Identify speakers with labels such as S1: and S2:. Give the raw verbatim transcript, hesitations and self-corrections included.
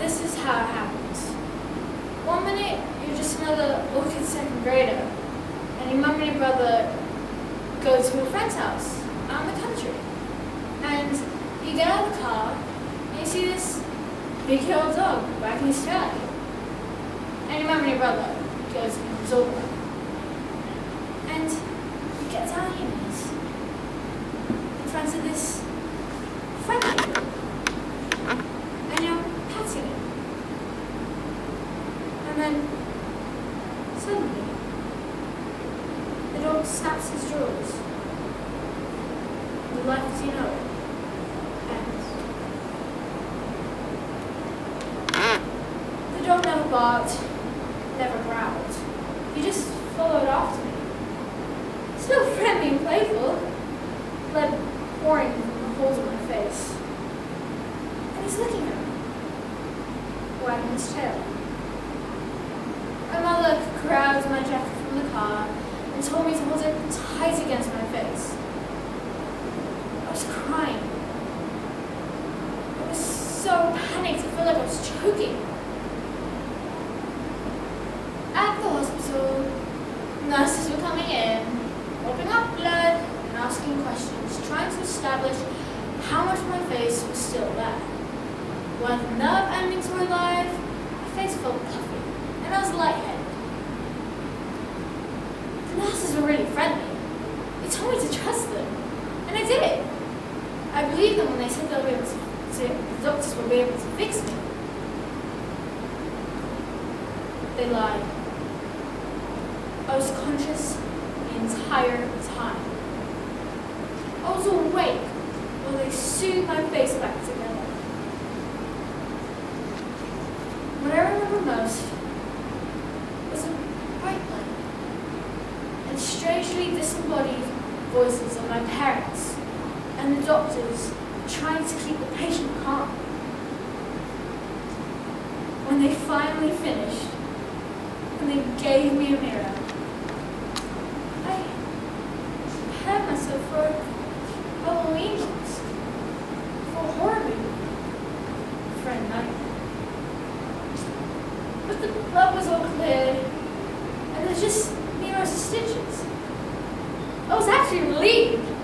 S1: this is how it happens. One minute, you're just another awkward second grader, and your mum and your brother go to a friend's house out in the country. And you get out of the car, and you see this big old dog wagging his tail. And your mum and your brother goes and comes over. And you get down on your knees in front of this friend of yours. And you're patting it. And then, suddenly, the dog snaps his jaws. The life as you know it ends. The dog never barked, never growled. He just followed after me. Still friendly and playful, blood pouring from the holes in my face. And he's looking at me, wagging his tail. My mother grabbed my jacket from the car and told me to hold it tight against my face. I was crying. I was so panicked, I felt like I was choking. At the hospital, nurses were coming in, mopping up blood and asking questions, trying to establish how much of my face was still there. When the nerve endings were alive, my face felt puffy, and I was lightheaded. The nurses were really friendly. They told me to trust them, and I did. I believed them when they said they'll be able to, to, the doctors will be able to fix me. They lied. I was conscious the entire time. I was awake while they sewed my face back together. What I remember most was a bright light and strangely disembodied voices of my parents and the doctors trying to keep the patient calm. When they finally finished, and they gave me a mirror, I prepared myself for Halloween, for a horror movie, for a nightmare. But the blood was all cleared, and there's just mirrors of stitches. I was actually relieved.